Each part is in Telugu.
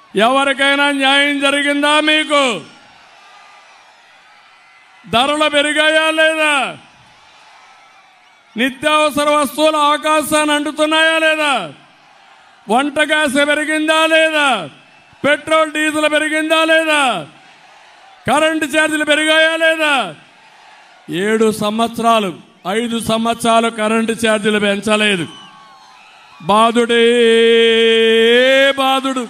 ఎవరికైనా న్యాయం జరిగిందా? మీకు ధరలు పెరిగాయా లేదా? నిత్యావసర వస్తువులు ఆకాశాన్ని అంటుతున్నాయా లేదా? వంట గ్యాస్ పెరిగిందా లేదా? పెట్రోల్ డీజిల్ పెరిగిందా లేదా? కరెంటు ఛార్జీలు పెరిగాయా లేదా? 7 సంవత్సరాలు 5 సంవత్సరాలు కరెంటు ఛార్జీలు పెంచలేదు. బాధుడే బాధుడు.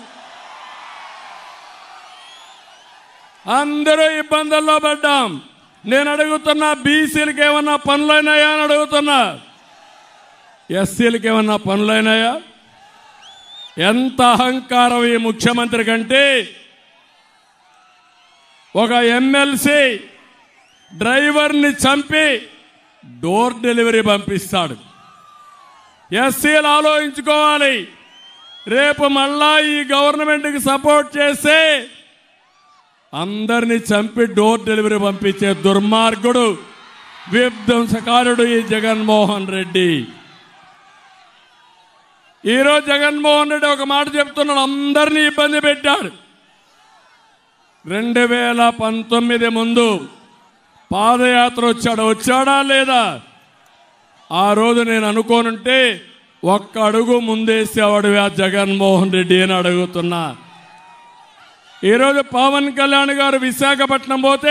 అందరూ ఇబ్బందుల్లో పడ్డాం. నేను అడుగుతున్నా, బీసీలకు ఏమన్నా పనులైనాయా అని అడుగుతున్నా. ఎస్సీలకు ఏమన్నా పనులైనాయా? ఎంత అహంకారం ఈ ముఖ్యమంత్రి కంటే! ఒక ఎమ్మెల్సీ డ్రైవర్ని చంపి డోర్ డెలివరీ పంపిస్తాడు. ఎస్సీలు ఆలోచించుకోవాలి. రేపు మళ్ళా ఈ గవర్నమెంట్కి సపోర్ట్ చేస్తే అందరినీ చంపి డోర్ డెలివరీ పంపించే దుర్మార్గుడు, విధ్వంసకారుడు ఈ జగన్మోహన్ రెడ్డి. ఈరోజు జగన్మోహన్ రెడ్డి ఒక మాట చెప్తున్నాడు, అందరినీ ఇబ్బంది పెట్టాడు. 2019 ముందు పాదయాత్ర వచ్చాడా లేదా? ఆ రోజు నేను అనుకోనుంటే ఒక్క అడుగు ముందేసేవాడు ఆ జగన్మోహన్ రెడ్డి అని అడుగుతున్నా. ఈరోజు పవన్ కళ్యాణ్ గారు విశాఖపట్నం పోతే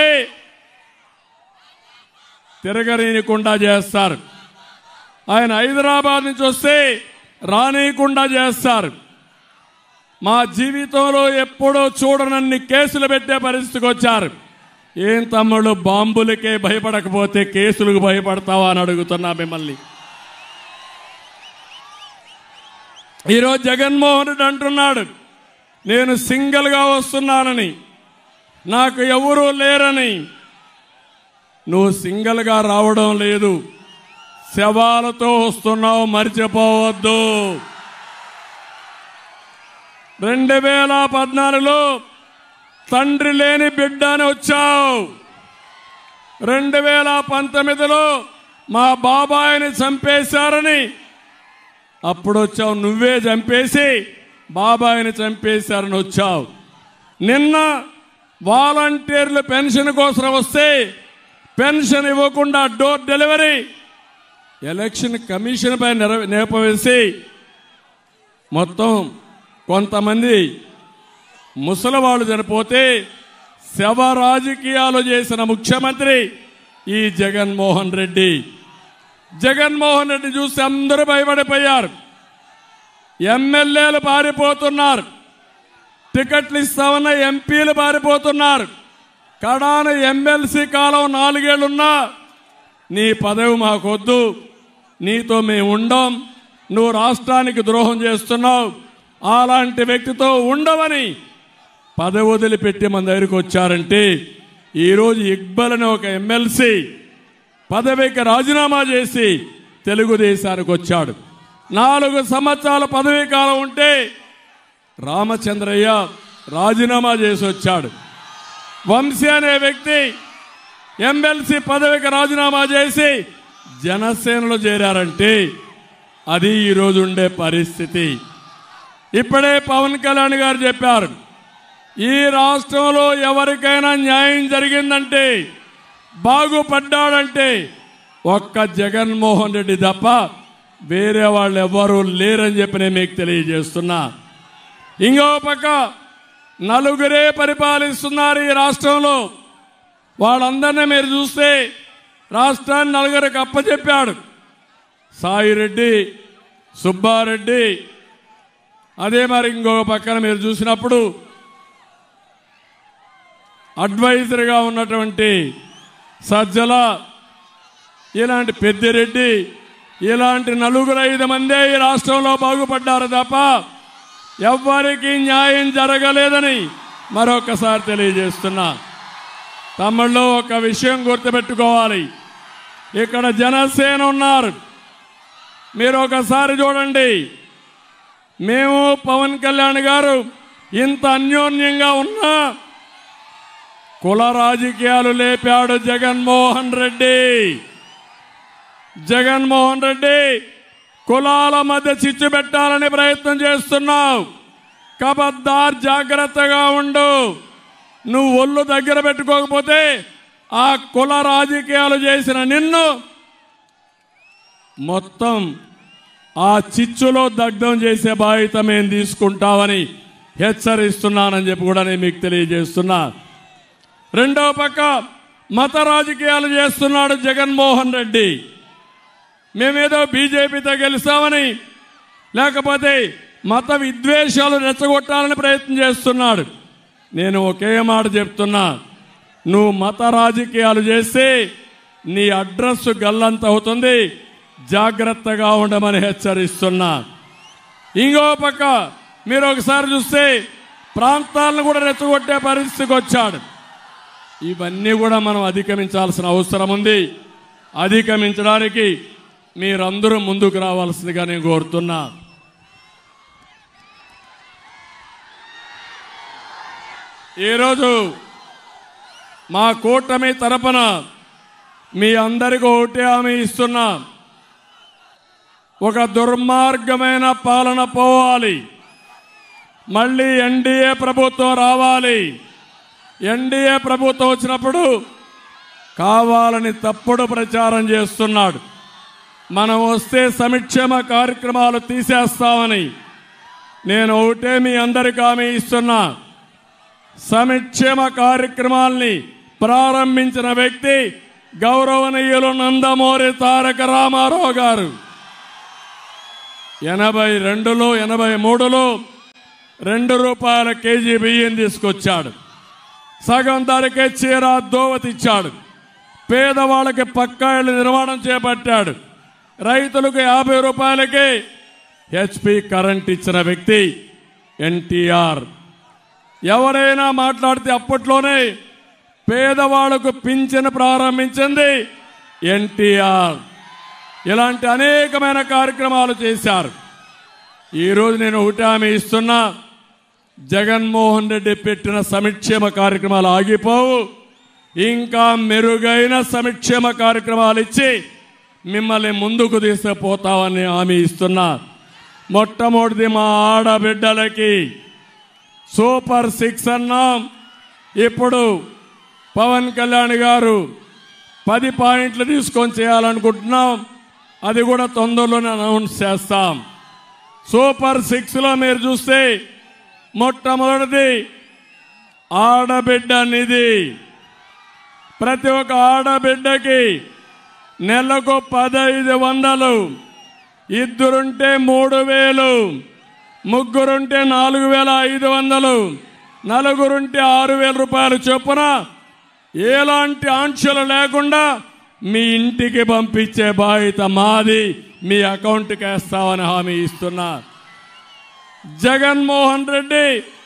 తిరగనీయకుండా చేస్తారు. ఆయన హైదరాబాద్ నుంచి వస్తే రానీయకుండా చేస్తారు. మా జీవితంలో ఎప్పుడూ చూడనన్ని కేసులు పెట్టే పరిస్థితికి వచ్చారు. ఏం తమ్ముడు, బాంబులకే భయపడకపోతే కేసులకు భయపడతావా అని అడుగుతున్నా మిమ్మల్ని. ఈరోజు జగన్మోహన్ రెడ్డి అంటున్నాడు, నేను సింగిల్గా వస్తున్నానని, నాకు ఎవరూ లేరని. నువ్వు సింగిల్గా రావడం లేదు, శవాలతో వస్తున్నావు, మర్చిపోవద్దు. 2014లో తండ్రి లేని బిడ్డ అని వచ్చావు. 2019లో మా బాబాయిని చంపేశారని అప్పుడు వచ్చావు. నువ్వే చంపేసి బాబాయిని చంపేశారని వచ్చావు. నిన్న వాలంటీర్లు పెన్షన్ కోసం వస్తే పెన్షన్ ఇవ్వకుండా డోర్ డెలివరీ, ఎలక్షన్ కమిషన్ పై నేపవేసి మొత్తం కొంతమంది ముసలివాళ్ళు చనిపోతే శవ రాజకీయాలు చేసిన ముఖ్యమంత్రి ఈ జగన్మోహన్ రెడ్డి. జగన్మోహన్ రెడ్డి చూసి అందరూ భయపడిపోయారు. ఎమ్మెల్యేలు పారిపోతున్నారు, టికెట్లు ఇస్తామన్న ఎంపీలు పారిపోతున్నారు. కడాన ఎమ్మెల్సీ కాలం 4 ఏళ్లున్నా నీ పదవి మాకొద్దు, నీతో మేము ఉండం, నువ్వు రాష్ట్రానికి ద్రోహం చేస్తున్నావు, అలాంటి వ్యక్తితో ఉండవని పదవి వదిలిపెట్టి మన దగ్గరికి వచ్చారంటే, ఈరోజు ఇక్బల్ అనే ఒక ఎమ్మెల్సీ పదవికి రాజీనామా చేసి తెలుగుదేశానికి వచ్చాడు. 4 సంవత్సరాల పదవీ కాలం ఉంటే రామచంద్రయ్య రాజీనామా చేసి వచ్చాడు. వంశీ అనే వ్యక్తి ఎమ్మెల్సీ పదవికి రాజీనామా చేసి జనసేనలో చేరారంటే అది ఈరోజు ఉండే పరిస్థితి. ఇప్పుడే పవన్ కళ్యాణ్ గారు చెప్పారు, ఈ రాష్ట్రంలో ఎవరికైనా న్యాయం జరిగిందంటే, బాగుపడ్డాడంటే ఒక్క జగన్మోహన్ రెడ్డి తప్ప వేరే వాళ్ళు ఎవరూ లేరని చెప్పి నేను మీకు తెలియజేస్తున్నా. ఇంకో పక్క 4 పరిపాలిస్తున్నారు ఈ రాష్ట్రంలో. వాళ్ళందరినీ మీరు చూస్తే రాష్ట్రాన్ని 4 అప్పచెప్పాడు. సాయిరెడ్డి, సుబ్బారెడ్డి, అదే మరి ఇంకో పక్కన మీరు చూసినప్పుడు అడ్వైజర్గా ఉన్నటువంటి సజ్జల, ఇలాంటి పెద్దిరెడ్డి, ఇలాంటి 4-5 మందే ఈ రాష్ట్రంలో బాగుపడ్డారు తప్ప ఎవ్వరికీ న్యాయం జరగలేదని మరొకసారి తెలియజేస్తున్నా. తమ్ముళ్ళు, ఒక విషయం గుర్తుపెట్టుకోవాలి, ఇక్కడ జనసేన ఉన్నారు. మీరు ఒకసారి చూడండి, మేము పవన్ కళ్యాణ్ గారు ఇంత అన్యోన్యంగా ఉన్నా కుల రాజకీయాలు లేపాడు జగన్మోహన్ రెడ్డి. జగన్మోహన్ రెడ్డి కులాల మధ్య చిచ్చు పెట్టాలని ప్రయత్నం చేస్తున్నావు. కబద్దార్ జాగ్రత్తగా ఉండు. నువ్వు ఒళ్ళు దగ్గర పెట్టుకోకపోతే ఆ కుల రాజకీయాలు చేసిన నిన్ను మొత్తం ఆ చిచ్చులో దగ్ధం చేసే బాధ్యత మేము తీసుకుంటామని హెచ్చరిస్తున్నానని చెప్పి కూడా నేను మీకు తెలియజేస్తున్నా. రెండో పక్క మత రాజకీయాలు చేస్తున్నాడు జగన్మోహన్ రెడ్డి. మేమేదో బీజేపీతో గెలుస్తామని లేకపోతే మత విద్వేషాలు రెచ్చగొట్టాలని ప్రయత్నం చేస్తున్నాడు. నేను ఒకే మాట చెప్తున్నా, నువ్వు మత రాజకీయాలు చేస్తే నీ అడ్రస్ గల్లంత అవుతుంది, జాగ్రత్తగా ఉండమని హెచ్చరిస్తున్నా. ఇంకో పక్క మీరు ఒకసారి చూస్తే ప్రాంతాలను కూడా రెచ్చగొట్టే పరిస్థితికి వచ్చాడు. ఇవన్నీ కూడా మనం అధిగమించాల్సిన అవసరం ఉంది. అధిగమించడానికి మీరందరూ ముందుకు రావాల్సిందిగా నేను కోరుతున్నా. ఈరోజు మా కూటమి తరపున మీ అందరికీ ఒకటే హామీ ఇస్తున్నా, ఒక దుర్మార్గమైన పాలన పోవాలి, మళ్ళీ ఎన్డీఏ ప్రభుత్వం రావాలి. ఎన్డీఏ ప్రభుత్వం వచ్చినప్పుడు కావాలని తప్పుడు ప్రచారం చేస్తున్నాడు. మనం వస్తే సంక్షేమ కార్యక్రమాలు తీసేస్తామని. నేను ఒకటే మీ అందరికీ హామీ ఇస్తున్నా, సంక్షేమ కార్యక్రమాల్ని ప్రారంభించిన వ్యక్తి గౌరవనీయులు నందమూరి తారక రామారావు గారు. 82లో 83లో ₹2 కేజీ బియ్యం తీసుకొచ్చాడు. సగం ధరకే చీర దోవతి ఇచ్చాడు. పేదవాళ్ళకి పక్కా ఇళ్ల నిర్మాణం చేపట్టాడు. రైతులకు ₹50కే హెచ్పి కరెంట్ ఇచ్చిన వ్యక్తి ఎన్టీఆర్. ఎవరైనా మాట్లాడితే అప్పట్లోనే పేదవాళ్లకు పింఛను ప్రారంభించింది ఎన్టీఆర్. ఇలాంటి అనేకమైన కార్యక్రమాలు చేశారు. ఈరోజు నేను ఒకటి హామీ ఇస్తున్నా, జగన్మోహన్ రెడ్డి పెట్టిన సంక్షేమ కార్యక్రమాలు ఆగిపోవు. ఇంకా మెరుగైన సంక్షేమ కార్యక్రమాలు ఇచ్చి మిమ్మల్ని ముందుకు తీసుకుపోతామని హామీ ఇస్తున్నా. మొట్టమొదటిది మా ఆడబిడ్డలకి సూపర్ 6 అన్నాం. ఇప్పుడు పవన్ కళ్యాణ్ గారు 10 పాయింట్లు తీసుకొని చేయాలనుకుంటున్నాం. అది కూడా తొందరలోనే అనౌన్స్ చేస్తాం. సూపర్ 6లో మీరు చూస్తే మొట్టమొదటిది ఆడబిడ్డ నిధి. ప్రతి ఒక్క ఆడబిడ్డకి నెలకు 1500, ఇద్దరుంటే 3000, ముగ్గురుంటే 4500, నలుగురుంటే 6000 రూపాయలు చొప్పున ఎలాంటి ఆంక్షలు లేకుండా మీ ఇంటికి పంపించే బాధ్యత మాది. మీ అకౌంట్కి వేస్తామని హామీ ఇస్తున్నా. జగన్మోహన్ రెడ్డి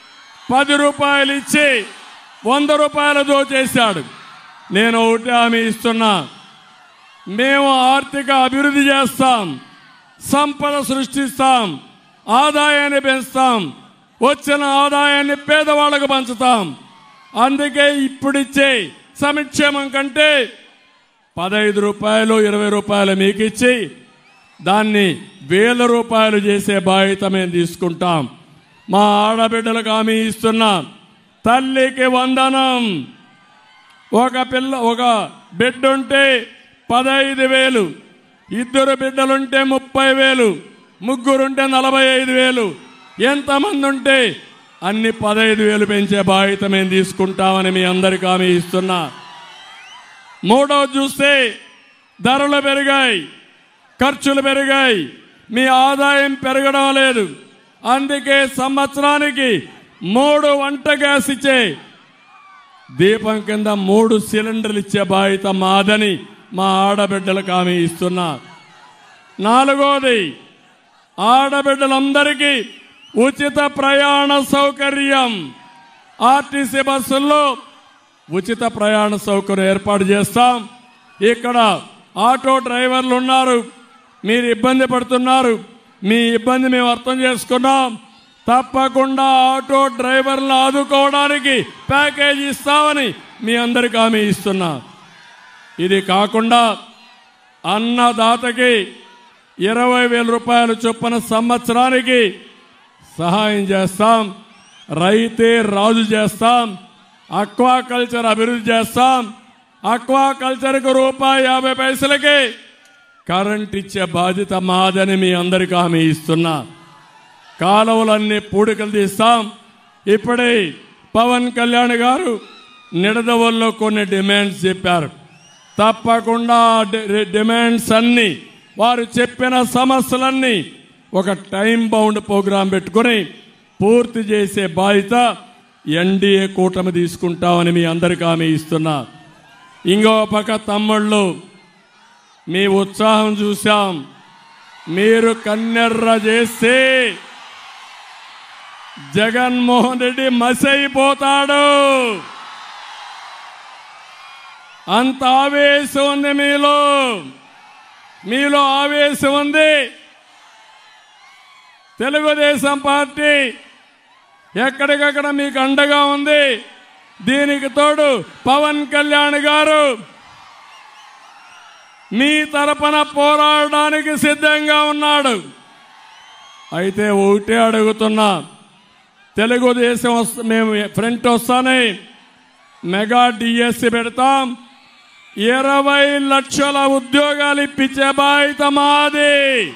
₹10 ఇచ్చి ₹100 దోచేశాడు. నేను ఒకటి హామీ ఇస్తున్నా, మేము ఆర్థిక అభివృద్ధి చేస్తాం, సంపద సృష్టిస్తాం, ఆదాయాన్ని పెంచుతాం, వచ్చిన ఆదాయాన్ని పేదవాళ్లకు పంచుతాం. అందుకే ఇప్పుడిచ్చే సంక్షేమం కంటే ₹15, ₹20 మీకు ఇచ్చి దాన్ని ₹1000 చేసే బాధ్యత మేము తీసుకుంటాం. మా ఆడబిడ్డలకు హామీ ఇస్తున్నా, తల్లికి వందనం. ఒక బిడ్డ ఉంటే 15,000, ఇద్దరు బిడ్డలుంటే 30,000, ముగ్గురుంటే 45,000, ఎంతమంది ఉంటే అన్ని 15,000 పెంచే బాధ్యత మేము తీసుకుంటామని మీ అందరికీ హామీ ఇస్తున్నా. మూడోది చూస్తే ధరలు పెరిగాయి, ఖర్చులు పెరిగాయి, మీ ఆదాయం పెరగడం లేదు. అందుకే సంవత్సరానికి 3 వంట గ్యాస్ ఇచ్చే దీపం కింద 3 సిలిండర్లు ఇచ్చే బాధ్యత మాదని మా ఆడబిడ్డలకు హామీ ఇస్తున్నా. నాలుగోది ఆడబిడ్డలందరికీ ఉచిత ప్రయాణ సౌకర్యం. ఆర్టీసీ బస్సుల్లో ఉచిత ప్రయాణ సౌకర్యం ఏర్పాటు చేస్తాం. ఇక్కడ ఆటో డ్రైవర్లు ఉన్నారు, మీరు ఇబ్బంది పడుతున్నారు, మీ ఇబ్బంది మేము అర్థం చేసుకున్నాం. తప్పకుండా ఆటో డ్రైవర్లను ఆదుకోవడానికి ప్యాకేజీ ఇస్తామని మీ అందరికీ హామీ ఇస్తున్నా. ఇది కాకుండా అన్నదాతకి 20,000 రూపాయలు చొప్పున సంవత్సరానికి సహాయం చేస్తాం, రైతే రాజు చేస్తాం, అక్వాకల్చర్ అభివృద్ధి చేస్తాం, అక్వాకల్చర్కు ₹1.50 కరెంట్ ఇచ్చే బాధ్యత మాదని మీ అందరికీ హామీ ఇస్తున్నా. కాలువలన్నీ పూడికలు తీస్తాం. ఇప్పుడే పవన్ కళ్యాణ్ గారు నిడదవల్లో కొన్ని డిమాండ్స్ చెప్పారు. తప్పకుండా డిమాండ్స్ అన్ని, వారు చెప్పిన సమస్యలన్నీ ఒక టైం బౌండ్ ప్రోగ్రాం పెట్టుకుని పూర్తి చేసే బాధ్యత ఎన్డీఏ కూటమి తీసుకుంటామని మీ అందరికీ హామీ ఇస్తున్నా. ఇంకో పక్క తమ్ముళ్ళు, మీ ఉత్సాహం చూశాం. మీరు కన్నెర్ర చేస్తే జగన్మోహన్ రెడ్డి మసైపోతాడు. అంత ఆవేశం ఉంది మీలో ఆవేశం ఉంది. తెలుగుదేశం పార్టీ ఎక్కడికక్కడ మీకు అండగా ఉంది. దీనికి తోడు పవన్ కళ్యాణ్ గారు మీ తరపున పోరాడడానికి సిద్ధంగా ఉన్నాడు. అయితే ఒకటే అడుగుతున్నా, తెలుగుదేశం మేము ఫ్రంట్ వస్తానే మెగా డిఎస్సి పెడతాం. 20 లక్షల ఉద్యోగాలు ఇప్పించే బాధ్యత మాది.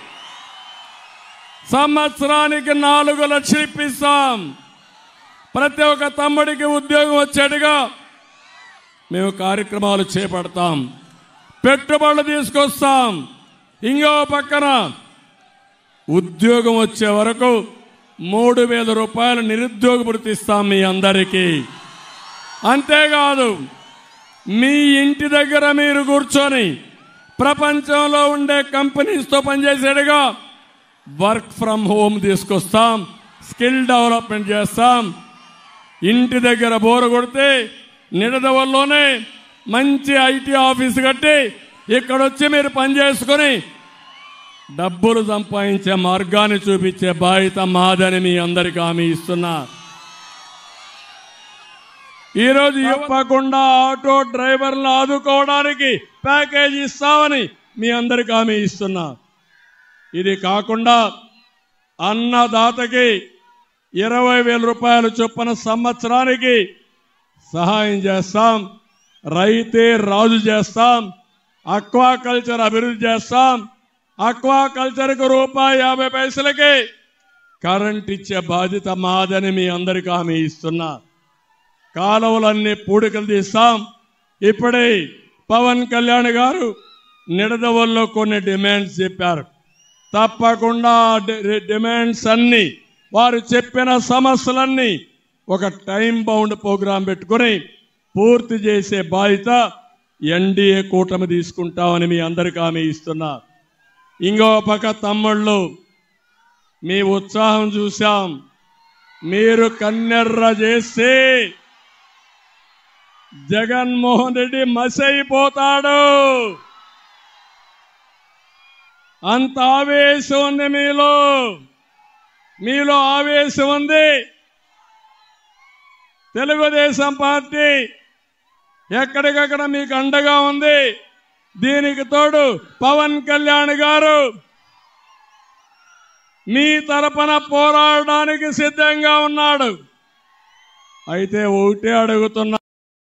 సంవత్సరానికి 4 లక్షలు ఇప్పిస్తాం. ప్రతి ఒక్క తమ్ముడికి ఉద్యోగం వచ్చేట్టుగా మేము కార్యక్రమాలు చేపడతాం. పెట్టుబడులు తీసుకొస్తాం. ఇంకో పక్కన ఉద్యోగం వచ్చే వరకు ₹3,000 నిరుద్యోగ భృతి ఇస్తాం మీ అందరికీ. అంతేకాదు, మీ ఇంటి దగ్గర మీరు కూర్చొని ప్రపంచంలో ఉండే కంపెనీస్తో పనిచేసేట్టుగా వర్క్ ఫ్రమ్ హోమ్ తీసుకొస్తాం. స్కిల్ డెవలప్మెంట్ చేస్తాం. ఇంటి దగ్గర బోరు కొడితే నిడదవల్లోనే మంచి ఐటీ ఆఫీస్ కట్టి ఇక్కడొచ్చి మీరు పనిచేసుకుని డబ్బులు సంపాదించే మార్గాన్ని చూపించే బాధ్యత మాదని మీ అందరికీ హామీ ఇస్తున్నా. ఈరోజు ఇవ్వకుండా ఆటో డ్రైవర్లను ఆదుకోవడానికి ప్యాకేజీ ఇస్తామని మీ అందరికీ హామీ ఇస్తున్నా. ఇది కాకుండా అన్నదాతకి ₹20,000 చొప్పున సంవత్సరానికి సహాయం చేస్తాం. రైతే రాజు చేస్తాం. అక్వాకల్చర్ అభివృద్ధి చేస్తాం. అక్వాకల్చర్కు ₹1.50 కరెంట్ ఇచ్చే బాధ్యత మాదని మీ అందరికీ హామీ ఇస్తున్నా. కాలువలన్నీ పూడికలు తీస్తాం. ఇప్పుడే పవన్ కళ్యాణ్ గారు నిడదవల్లో కొన్ని డిమాండ్స్ చెప్పారు. తప్పకుండా డిమాండ్స్ అన్ని, వారు చెప్పిన సమస్యలన్నీ ఒక టైం బౌండ్ ప్రోగ్రాం పెట్టుకుని పూర్తి చేసే బాధ్యత ఎన్డీఏ కూటమి తీసుకుంటామని మీ అందరికీ హామీ ఇస్తున్నా. ఇంకో పక్క తమ్ముళ్ళు, మీ ఉత్సాహం చూశాం. మీరు కన్నెర్ర చేస్తే జగన్మోహన్ రెడ్డి మసైపోతాడు. అంత ఆవేశం ఉంది మీలో ఆవేశం ఉంది. తెలుగుదేశం పార్టీ ఎక్కడికక్కడ మీకు అండగా ఉంది. దీనికి తోడు పవన్ కళ్యాణ్ గారు మీ తరపున పోరాడడానికి సిద్ధంగా ఉన్నాడు. అయితే ఒకటే అడుగుతున్నా,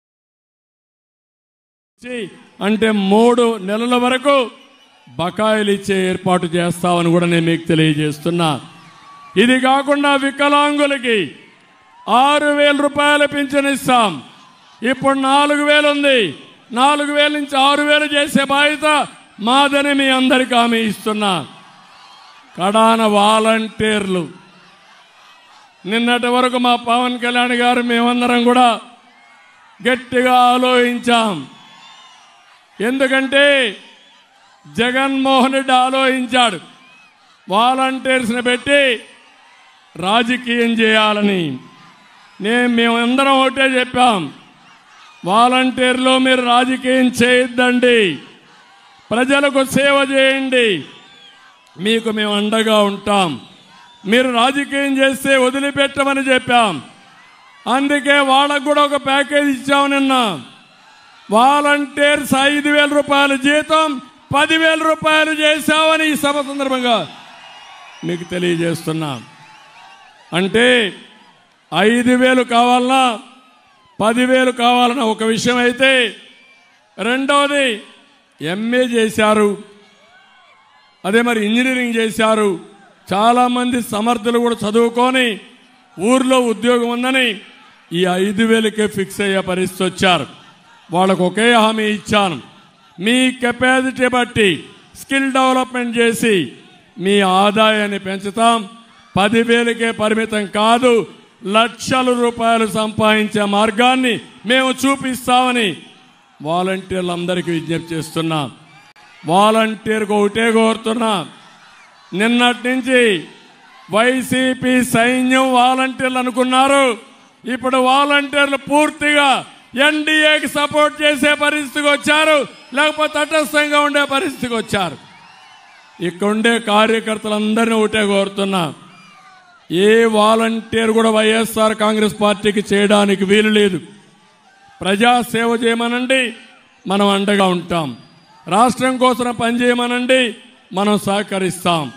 అంటే 3 నెలల వరకు బకాయిలు ఇచ్చే ఏర్పాటు చేస్తామని కూడా నేను మీకు తెలియజేస్తున్నా. ఇది కాకుండా వికలాంగులకి ₹6,000 పింఛన్ ఇస్తాం. ఇప్పుడు 4,000 ఉంది. 4,000 నుంచి 6,000 చేసే బాధ్యత మాదని మీ అందరికీ హామీ ఇస్తున్నా. కడాన వాలంటీర్లు, నిన్నటి వరకు మా పవన్ కళ్యాణ్ గారు మేమందరం కూడా గట్టిగా ఆలోచించాం. ఎందుకంటే జగన్మోహన్ రెడ్డి ఆలోచించాడు వాలంటీర్స్ని పెట్టి రాజకీయం చేయాలని. మేమందరం ఒకటే చెప్పాం, వాలంటీర్లు మీరు రాజకీయం చేయొద్దండి, ప్రజలకు సేవ చేయండి, మీకు మేము అండగా ఉంటాం, మీరు రాజకీయం చేస్తే వదిలిపెట్టమని చెప్పాం. అందుకే వాళ్ళకు కూడా ఒక ప్యాకేజ్ ఇచ్చాము. నిన్న వాలంటీర్స్ ₹5,000 జీతం ₹10,000 చేశామని ఈ సభ సందర్భంగా మీకు తెలియజేస్తున్నాం. అంటే 5,000 కావాలన్నా 10,000 కావాలన్న ఒక విషయం అయితే, రెండవది ఎంఏ చేశారు, అదే మరి ఇంజనీరింగ్ చేశారు, చాలా మంది సమర్థులు కూడా చదువుకొని ఊర్లో ఉద్యోగం ఉందని ఈ 5,000కే ఫిక్స్ అయ్యే పరిస్థితి వచ్చారు. వాళ్ళకు ఒకే హామీ ఇచ్చాను, మీ కెపాసిటీ బట్టి స్కిల్ డెవలప్మెంట్ చేసి మీ ఆదాయాన్ని పెంచుతాం. 10,000కే పరిమితం కాదు, లక్షల రూపాయలు సంపాదించే మార్గాన్ని మేము చూపిస్తామని వాలంటీర్లందరికీ విజ్ఞప్తి చేస్తున్నాం. వాలంటీర్కు ఒకటే కోరుతున్నా, నిన్నటి నుంచి వైసీపీ సైన్యం వాలంటీర్లు అనుకున్నారు, ఇప్పుడు వాలంటీర్లు పూర్తిగా ఎన్డీఏకి సపోర్ట్ చేసే పరిస్థితికి వచ్చారు, లేకపోతే తటస్థంగా ఉండే పరిస్థితికి వచ్చారు. ఇక్కడ ఉండే కార్యకర్తలందరినీ ఒకటే కోరుతున్నా, ఏ వాలంటీర్ కూడా వైఎస్ఆర్ కాంగ్రెస్ పార్టీకి చేయడానికి వీలు లేదు. ప్రజాసేవ చేయమనండి, మనం అండగా ఉంటాం. రాష్ట్రం కోసం పనిచేయమనండి, మనం సహకరిస్తాం.